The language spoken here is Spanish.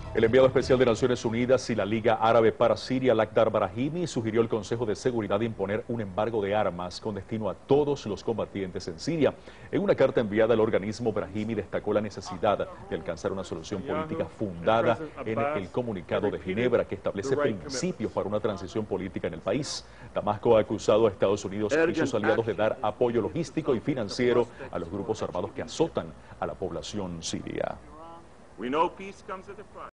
El enviado especial de Naciones Unidas y la Liga Árabe para Siria, Lakhdar Brahimi, sugirió al Consejo de Seguridad imponer un embargo de armas con destino a todos los combatientes en Siria. En una carta enviada al organismo, Brahimi destacó la necesidad de alcanzar una solución política fundada en el Comunicado de Ginebra, que establece principios para una transición política en el país. Damasco ha acusado a Estados Unidos y sus aliados de dar apoyo logístico y financiero a los grupos armados que azotan a la población siria.